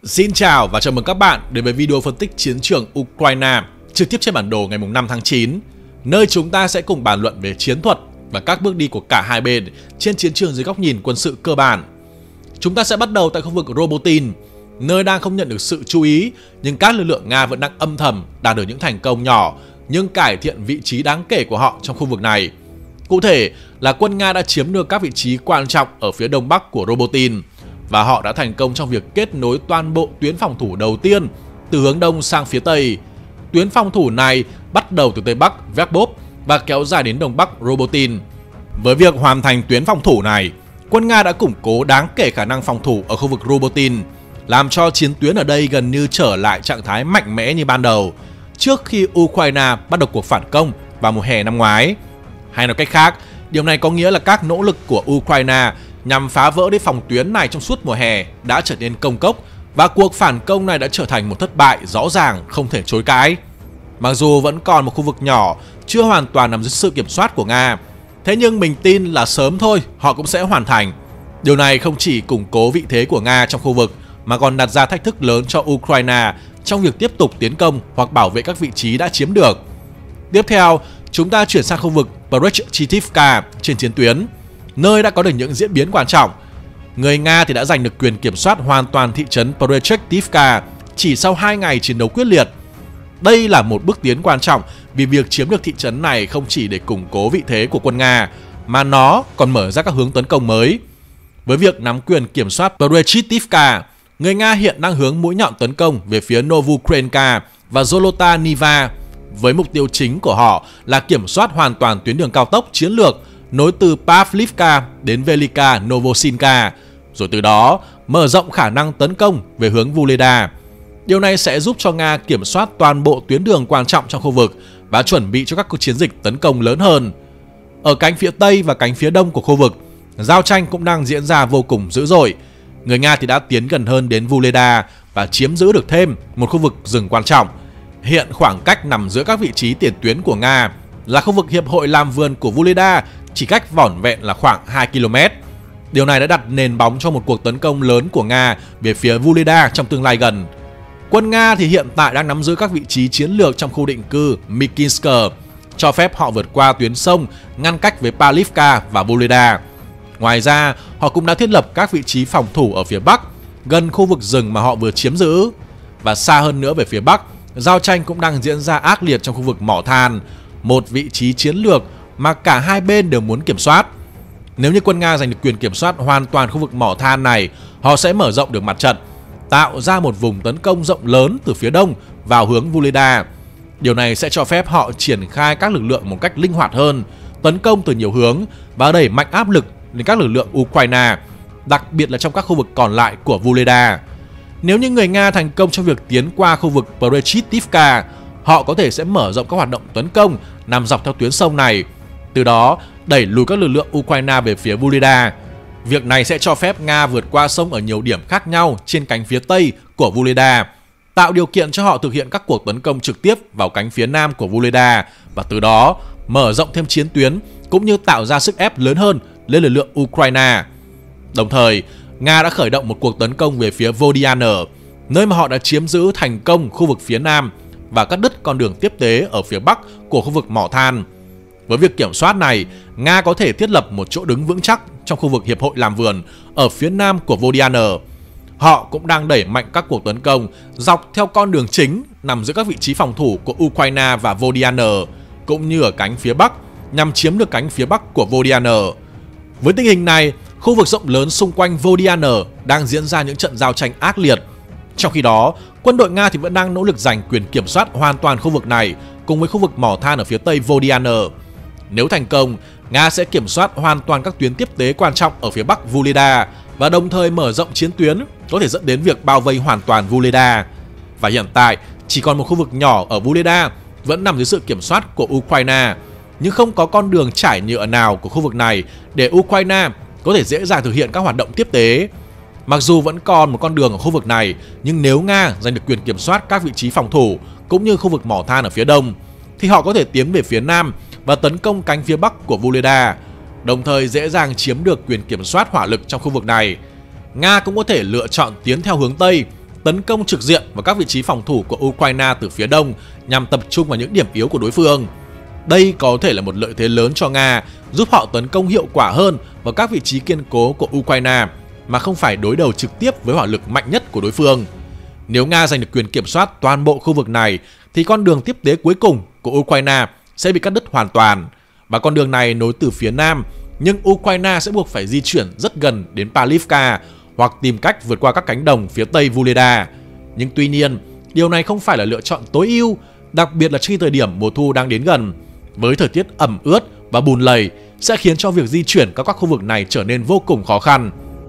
Xin chào và chào mừng các bạn đến với video phân tích chiến trường Ukraine trực tiếp trên bản đồ ngày 5 tháng 9, nơi chúng ta sẽ cùng bàn luận về chiến thuật và các bước đi của cả hai bên trên chiến trường dưới góc nhìn quân sự cơ bản. Chúng ta sẽ bắt đầu tại khu vực Robotyne, nơi đang không nhận được sự chú ý nhưng các lực lượng Nga vẫn đang âm thầm đạt được những thành công nhỏ nhưng cải thiện vị trí đáng kể của họ trong khu vực này. Cụ thể là quân Nga đã chiếm được các vị trí quan trọng ở phía đông bắc của Robotyne và họ đã thành công trong việc kết nối toàn bộ tuyến phòng thủ đầu tiên từ hướng đông sang phía tây. Tuyến phòng thủ này bắt đầu từ tây bắc Verbov và kéo dài đến đông bắc Robotyne. Với việc hoàn thành tuyến phòng thủ này, quân Nga đã củng cố đáng kể khả năng phòng thủ ở khu vực Robotyne, làm cho chiến tuyến ở đây gần như trở lại trạng thái mạnh mẽ như ban đầu trước khi Ukraine bắt đầu cuộc phản công vào mùa hè năm ngoái. Hay nói cách khác, điều này có nghĩa là các nỗ lực của Ukraine nhằm phá vỡ đi phòng tuyến này trong suốt mùa hè đã trở nên công cốc và cuộc phản công này đã trở thành một thất bại rõ ràng không thể chối cãi. Mặc dù vẫn còn một khu vực nhỏ chưa hoàn toàn nằm dưới sự kiểm soát của Nga, thế nhưng mình tin là sớm thôi họ cũng sẽ hoàn thành. Điều này không chỉ củng cố vị thế của Nga trong khu vực mà còn đặt ra thách thức lớn cho Ukraine trong việc tiếp tục tiến công hoặc bảo vệ các vị trí đã chiếm được. Tiếp theo, chúng ta chuyển sang khu vực Brzezinivka trên chiến tuyến, nơi đã có được những diễn biến quan trọng. Người Nga thì đã giành được quyền kiểm soát hoàn toàn thị trấn Brzezinivka chỉ sau 2 ngày chiến đấu quyết liệt. Đây là một bước tiến quan trọng vì việc chiếm được thị trấn này không chỉ để củng cố vị thế của quân Nga mà nó còn mở ra các hướng tấn công mới. Với việc nắm quyền kiểm soát Brzezinivka, người Nga hiện đang hướng mũi nhọn tấn công về phía Novokrenka và Zolota Niva, với mục tiêu chính của họ là kiểm soát hoàn toàn tuyến đường cao tốc chiến lược nối từ Pavlivka đến Velika Novosinka, rồi từ đó mở rộng khả năng tấn công về hướng Vuhledar. Điều này sẽ giúp cho Nga kiểm soát toàn bộ tuyến đường quan trọng trong khu vực và chuẩn bị cho các cuộc chiến dịch tấn công lớn hơn. Ở cánh phía tây và cánh phía đông của khu vực, giao tranh cũng đang diễn ra vô cùng dữ dội. Người Nga thì đã tiến gần hơn đến Vuhledar và chiếm giữ được thêm một khu vực rừng quan trọng. Hiện khoảng cách nằm giữa các vị trí tiền tuyến của Nga là khu vực hiệp hội làm vườn của Vuhledar chỉ cách vỏn vẹn là khoảng 2 km. Điều này đã đặt nền bóng cho một cuộc tấn công lớn của Nga về phía Vuhledar trong tương lai gần. Quân Nga thì hiện tại đang nắm giữ các vị trí chiến lược trong khu định cư Mykinsk, cho phép họ vượt qua tuyến sông ngăn cách với Pavlivka và Vuhledar. Ngoài ra, họ cũng đã thiết lập các vị trí phòng thủ ở phía bắc, gần khu vực rừng mà họ vừa chiếm giữ. Và xa hơn nữa về phía bắc, giao tranh cũng đang diễn ra ác liệt trong khu vực mỏ than, một vị trí chiến lược mà cả hai bên đều muốn kiểm soát. Nếu như quân Nga giành được quyền kiểm soát hoàn toàn khu vực mỏ than này, họ sẽ mở rộng được mặt trận, tạo ra một vùng tấn công rộng lớn từ phía đông vào hướng Vuhledar. Điều này sẽ cho phép họ triển khai các lực lượng một cách linh hoạt hơn, tấn công từ nhiều hướng và đẩy mạnh áp lực lên các lực lượng Ukraine, đặc biệt là trong các khu vực còn lại của Vuhledar. Nếu như người Nga thành công trong việc tiến qua khu vực Brzezinivka, họ có thể sẽ mở rộng các hoạt động tấn công nằm dọc theo tuyến sông này, từ đó đẩy lùi các lực lượng Ukraine về phía Vuhledar. Việc này sẽ cho phép Nga vượt qua sông ở nhiều điểm khác nhau trên cánh phía tây của Vuhledar, tạo điều kiện cho họ thực hiện các cuộc tấn công trực tiếp vào cánh phía nam của Vuhledar và từ đó mở rộng thêm chiến tuyến cũng như tạo ra sức ép lớn hơn lên lực lượng Ukraine. Đồng thời, Nga đã khởi động một cuộc tấn công về phía Vodiane, nơi mà họ đã chiếm giữ thành công khu vực phía nam và cắt đứt con đường tiếp tế ở phía bắc của khu vực mỏ than. Với việc kiểm soát này, Nga có thể thiết lập một chỗ đứng vững chắc trong khu vực hiệp hội làm vườn ở phía nam của Vodiane. Họ cũng đang đẩy mạnh các cuộc tấn công dọc theo con đường chính nằm giữa các vị trí phòng thủ của Ukraine và Vodiane, cũng như ở cánh phía bắc nhằm chiếm được cánh phía bắc của Vodiane. Với tình hình này, khu vực rộng lớn xung quanh Vodiane đang diễn ra những trận giao tranh ác liệt. Trong khi đó, quân đội Nga thì vẫn đang nỗ lực giành quyền kiểm soát hoàn toàn khu vực này cùng với khu vực mỏ than ở phía tây Vodiane. Nếu thành công, Nga sẽ kiểm soát hoàn toàn các tuyến tiếp tế quan trọng ở phía bắc Vuhledar và đồng thời mở rộng chiến tuyến có thể dẫn đến việc bao vây hoàn toàn Vuhledar. Và hiện tại, chỉ còn một khu vực nhỏ ở Vuhledar vẫn nằm dưới sự kiểm soát của Ukraine, nhưng không có con đường trải nhựa nào của khu vực này để Ukraine có thể dễ dàng thực hiện các hoạt động tiếp tế. Mặc dù vẫn còn một con đường ở khu vực này, nhưng nếu Nga giành được quyền kiểm soát các vị trí phòng thủ cũng như khu vực mỏ than ở phía đông, thì họ có thể tiến về phía nam và tấn công cánh phía bắc của Vuhledar, đồng thời dễ dàng chiếm được quyền kiểm soát hỏa lực trong khu vực này. Nga cũng có thể lựa chọn tiến theo hướng tây, tấn công trực diện vào các vị trí phòng thủ của Ukraine từ phía đông nhằm tập trung vào những điểm yếu của đối phương. Đây có thể là một lợi thế lớn cho Nga, giúp họ tấn công hiệu quả hơn vào các vị trí kiên cố của Ukraine mà không phải đối đầu trực tiếp với hỏa lực mạnh nhất của đối phương. Nếu Nga giành được quyền kiểm soát toàn bộ khu vực này thì con đường tiếp tế cuối cùng của Ukraine sẽ bị cắt đứt hoàn toàn, và con đường này nối từ phía nam, nhưng Ukraine sẽ buộc phải di chuyển rất gần đến Palivka hoặc tìm cách vượt qua các cánh đồng phía tây Vuhledar. Nhưng tuy nhiên, điều này không phải là lựa chọn tối ưu, đặc biệt là khi thời điểm mùa thu đang đến gần, với thời tiết ẩm ướt và bùn lầy sẽ khiến cho việc di chuyển các khu vực này trở nên vô cùng khó khăn.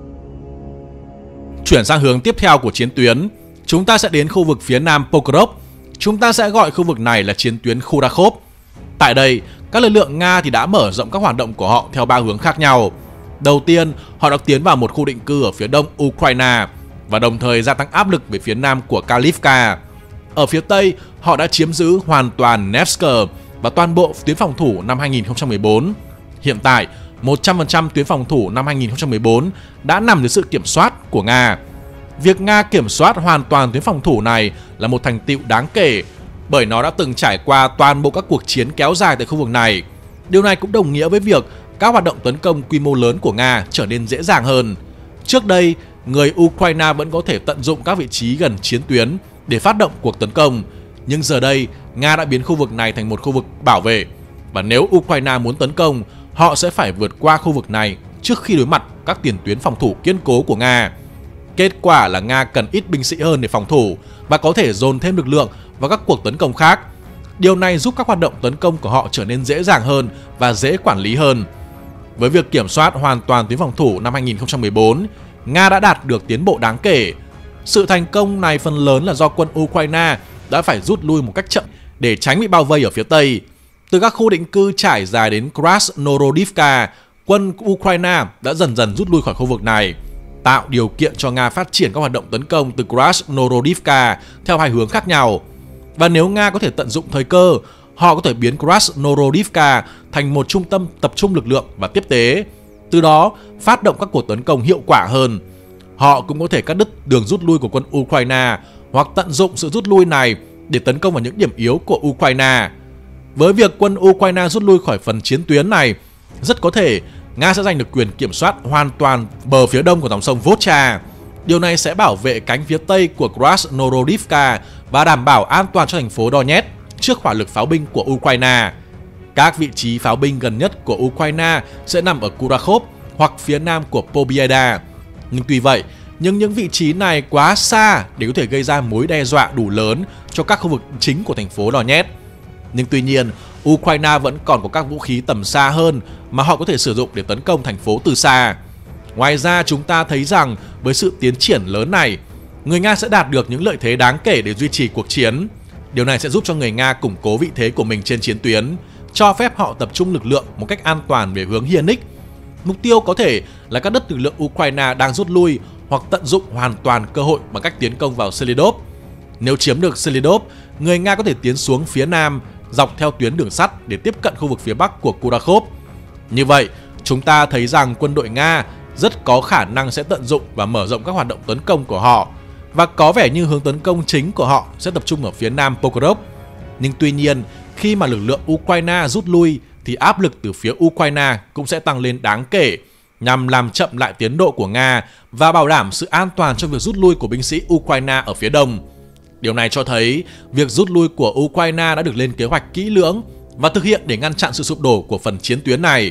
Chuyển sang hướng tiếp theo của chiến tuyến, chúng ta sẽ đến khu vực phía nam Pokrov. Chúng ta sẽ gọi khu vực này là chiến tuyến Kurakhov. Tại đây, các lực lượng Nga thì đã mở rộng các hoạt động của họ theo 3 hướng khác nhau. Đầu tiên, họ đã tiến vào một khu định cư ở phía đông Ukraine và đồng thời gia tăng áp lực về phía nam của Kalivka. Ở phía tây, họ đã chiếm giữ hoàn toàn Nevsk và toàn bộ tuyến phòng thủ năm 2014. Hiện tại, 100% tuyến phòng thủ năm 2014 đã nằm dưới sự kiểm soát của Nga. Việc Nga kiểm soát hoàn toàn tuyến phòng thủ này là một thành tựu đáng kể, bởi nó đã từng trải qua toàn bộ các cuộc chiến kéo dài tại khu vực này. Điều này cũng đồng nghĩa với việc các hoạt động tấn công quy mô lớn của Nga trở nên dễ dàng hơn. Trước đây, người Ukraine vẫn có thể tận dụng các vị trí gần chiến tuyến để phát động cuộc tấn công, nhưng giờ đây, Nga đã biến khu vực này thành một khu vực bảo vệ, và nếu Ukraine muốn tấn công, họ sẽ phải vượt qua khu vực này trước khi đối mặt các tiền tuyến phòng thủ kiên cố của Nga. Kết quả là Nga cần ít binh sĩ hơn để phòng thủ và có thể dồn thêm lực lượng vào các cuộc tấn công khác. Điều này giúp các hoạt động tấn công của họ trở nên dễ dàng hơn và dễ quản lý hơn. Với việc kiểm soát hoàn toàn tuyến phòng thủ năm 2014, Nga đã đạt được tiến bộ đáng kể. Sự thành công này phần lớn là do quân Ukraine đã phải rút lui một cách chậm để tránh bị bao vây ở phía tây. Từ các khu định cư trải dài đến Krasnorodivka, quân Ukraine đã dần dần rút lui khỏi khu vực này, tạo điều kiện cho Nga phát triển các hoạt động tấn công từ Krasnorodivka theo hai hướng khác nhau. Và nếu Nga có thể tận dụng thời cơ, họ có thể biến Krasnorodivka thành một trung tâm tập trung lực lượng và tiếp tế, từ đó phát động các cuộc tấn công hiệu quả hơn. Họ cũng có thể cắt đứt đường rút lui của quân Ukraine hoặc tận dụng sự rút lui này để tấn công vào những điểm yếu của Ukraine. Với việc quân Ukraine rút lui khỏi phần chiến tuyến này, rất có thể Nga sẽ giành được quyền kiểm soát hoàn toàn bờ phía đông của dòng sông Volga. Điều này sẽ bảo vệ cánh phía tây của Krasnorodivka và đảm bảo an toàn cho thành phố Donetsk trước hỏa lực pháo binh của Ukraine. Các vị trí pháo binh gần nhất của Ukraine sẽ nằm ở Kurakhov hoặc phía nam của Pobyeda. Nhưng tuy vậy, những vị trí này quá xa để có thể gây ra mối đe dọa đủ lớn cho các khu vực chính của thành phố Donetsk. Nhưng tuy nhiên, Ukraine vẫn còn có các vũ khí tầm xa hơn mà họ có thể sử dụng để tấn công thành phố từ xa. Ngoài ra, chúng ta thấy rằng với sự tiến triển lớn này, người Nga sẽ đạt được những lợi thế đáng kể để duy trì cuộc chiến. Điều này sẽ giúp cho người Nga củng cố vị thế của mình trên chiến tuyến, cho phép họ tập trung lực lượng một cách an toàn về hướng Hienic. Mục tiêu có thể là cắt đứt lực lượng Ukraine đang rút lui hoặc tận dụng hoàn toàn cơ hội bằng cách tiến công vào Selidov. Nếu chiếm được Selidov, người Nga có thể tiến xuống phía nam dọc theo tuyến đường sắt để tiếp cận khu vực phía bắc của Kurakhov. Như vậy, chúng ta thấy rằng quân đội Nga rất có khả năng sẽ tận dụng và mở rộng các hoạt động tấn công của họ, và có vẻ như hướng tấn công chính của họ sẽ tập trung ở phía nam Pokrov. Nhưng tuy nhiên, khi mà lực lượng Ukraine rút lui thì áp lực từ phía Ukraine cũng sẽ tăng lên đáng kể, nhằm làm chậm lại tiến độ của Nga và bảo đảm sự an toàn cho việc rút lui của binh sĩ Ukraine ở phía đông. Điều này cho thấy việc rút lui của Ukraine đã được lên kế hoạch kỹ lưỡng và thực hiện để ngăn chặn sự sụp đổ của phần chiến tuyến này.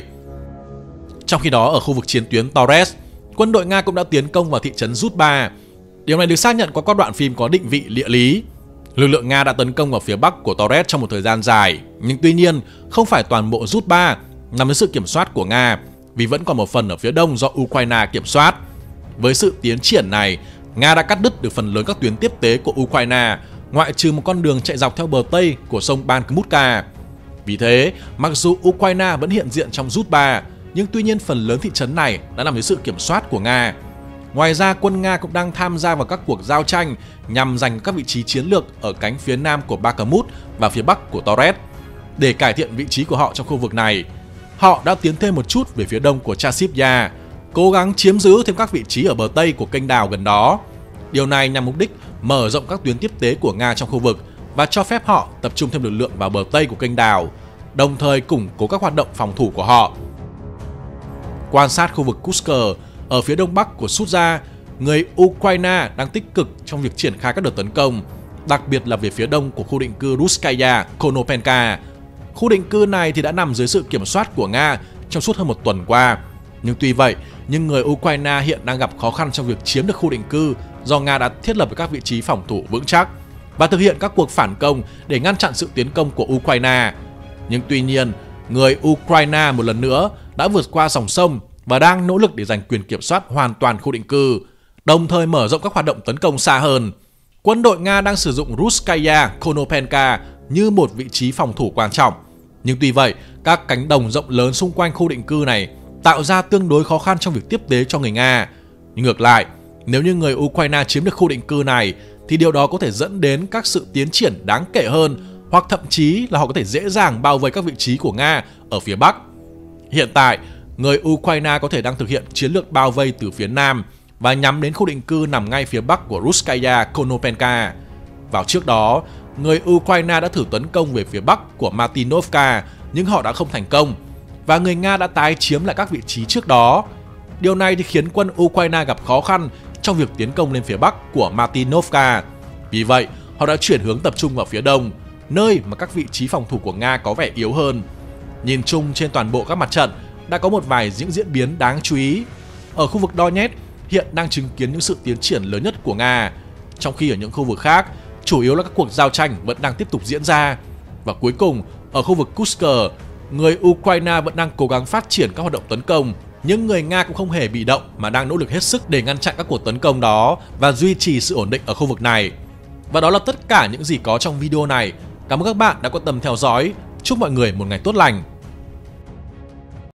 Trong khi đó, ở khu vực chiến tuyến Torez, quân đội Nga cũng đã tiến công vào thị trấn Zhuzba. Điều này được xác nhận qua các đoạn phim có định vị địa lý. Lực lượng Nga đã tấn công vào phía bắc của Torez trong một thời gian dài, nhưng tuy nhiên không phải toàn bộ Zhuzba nằm dưới sự kiểm soát của Nga, vì vẫn còn một phần ở phía đông do Ukraine kiểm soát. Với sự tiến triển này, Nga đã cắt đứt được phần lớn các tuyến tiếp tế của Ukraine, ngoại trừ một con đường chạy dọc theo bờ tây của sông Bakhmutka. Vì thế, mặc dù Ukraine vẫn hiện diện trong Zhuzba, nhưng tuy nhiên phần lớn thị trấn này đã nằm dưới sự kiểm soát của Nga. Ngoài ra, quân Nga cũng đang tham gia vào các cuộc giao tranh nhằm giành các vị trí chiến lược ở cánh phía nam của Bakhmut và phía bắc của Torez. Để cải thiện vị trí của họ trong khu vực này, họ đã tiến thêm một chút về phía đông của Chasiv Yar, cố gắng chiếm giữ thêm các vị trí ở bờ tây của kênh đào gần đó. Điều này nhằm mục đích mở rộng các tuyến tiếp tế của Nga trong khu vực và cho phép họ tập trung thêm lực lượng vào bờ Tây của kênh đào, đồng thời củng cố các hoạt động phòng thủ của họ. Quan sát khu vực Kursk ở phía đông bắc của Sudzha, người Ukraine đang tích cực trong việc triển khai các đợt tấn công, đặc biệt là về phía đông của khu định cư Ruskaya Konopenka. Khu định cư này thì đã nằm dưới sự kiểm soát của Nga trong suốt hơn một tuần qua. Nhưng tuy vậy, người Ukraine hiện đang gặp khó khăn trong việc chiếm được khu định cư do Nga đã thiết lập các vị trí phòng thủ vững chắc và thực hiện các cuộc phản công để ngăn chặn sự tiến công của Ukraine. Nhưng tuy nhiên, người Ukraine một lần nữa đã vượt qua dòng sông và đang nỗ lực để giành quyền kiểm soát hoàn toàn khu định cư, đồng thời mở rộng các hoạt động tấn công xa hơn. Quân đội Nga đang sử dụng Ruskaya Konopenka như một vị trí phòng thủ quan trọng. Nhưng tuy vậy, các cánh đồng rộng lớn xung quanh khu định cư này tạo ra tương đối khó khăn trong việc tiếp tế cho người Nga. Nhưng ngược lại, nếu như người Ukraine chiếm được khu định cư này thì điều đó có thể dẫn đến các sự tiến triển đáng kể hơn, hoặc thậm chí là họ có thể dễ dàng bao vây các vị trí của Nga ở phía Bắc. Hiện tại, người Ukraine có thể đang thực hiện chiến lược bao vây từ phía Nam và nhắm đến khu định cư nằm ngay phía Bắc của Ruskaya Konopenka. Vào trước đó, người Ukraine đã thử tấn công về phía Bắc của Martinovka nhưng họ đã không thành công, và người Nga đã tái chiếm lại các vị trí trước đó. Điều này thì khiến quân Ukraine gặp khó khăn trong việc tiến công lên phía Bắc của Martinovka. Vì vậy, họ đã chuyển hướng tập trung vào phía Đông, nơi mà các vị trí phòng thủ của Nga có vẻ yếu hơn. Nhìn chung trên toàn bộ các mặt trận, đã có một vài những diễn biến đáng chú ý. Ở khu vực Donetsk hiện đang chứng kiến những sự tiến triển lớn nhất của Nga, trong khi ở những khu vực khác, chủ yếu là các cuộc giao tranh vẫn đang tiếp tục diễn ra. Và cuối cùng, ở khu vực Kursk, người Ukraine vẫn đang cố gắng phát triển các hoạt động tấn công, nhưng người Nga cũng không hề bị động mà đang nỗ lực hết sức để ngăn chặn các cuộc tấn công đó và duy trì sự ổn định ở khu vực này. Và đó là tất cả những gì có trong video này. Cảm ơn các bạn đã quan tâm theo dõi. Chúc mọi người một ngày tốt lành.